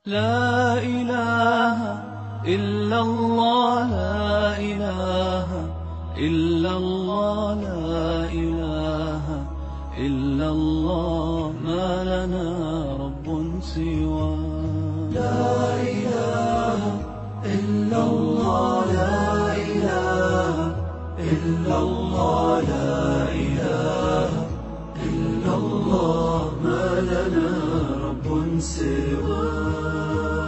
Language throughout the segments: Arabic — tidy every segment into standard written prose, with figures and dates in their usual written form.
لا إله إلا الله، لا إله إلا الله، لا إله إلا الله، ما لنا رب سواه. لا إله إلا الله، لا إله إلا الله، لا إله إلا الله، ما لنا رب سواه.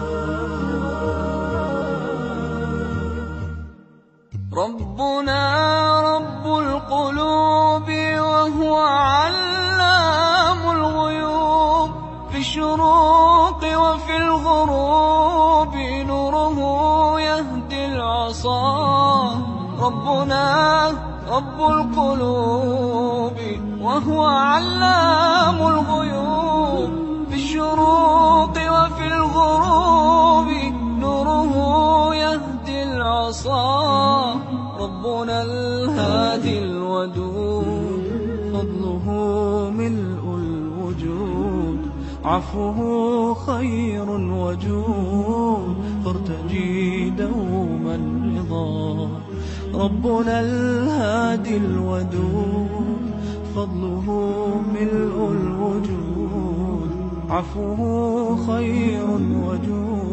ربنا رب القلوب وهو علام الغيوب، في الشروق وفي الغروب نوره يهدي العصا. ربنا رب القلوب وهو علام الغيوب، في الشروق وفي الغروب نوره يهدي العصا. ربنا الهادي الودود، فضله ملء الوجود، عفوه خير وجود، فارتجي دوما رضا. ربنا الهادي الودود، فضله ملء الوجود، عفوه خير وجود،